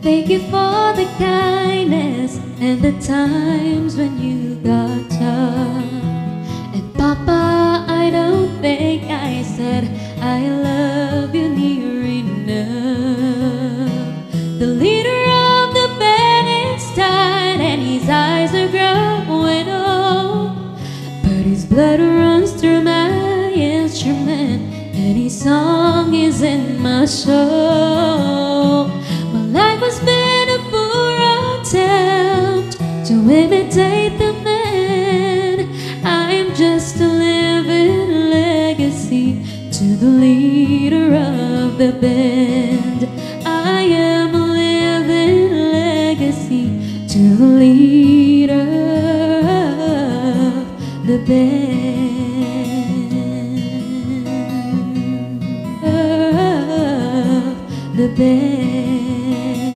Thank you for the kindness and the times when you got tough. And Papa, I don't think I said I love you near enough. The leader of the band is tired and his eyes are growing old, but his blood runs through my instrument and his song is in my soul.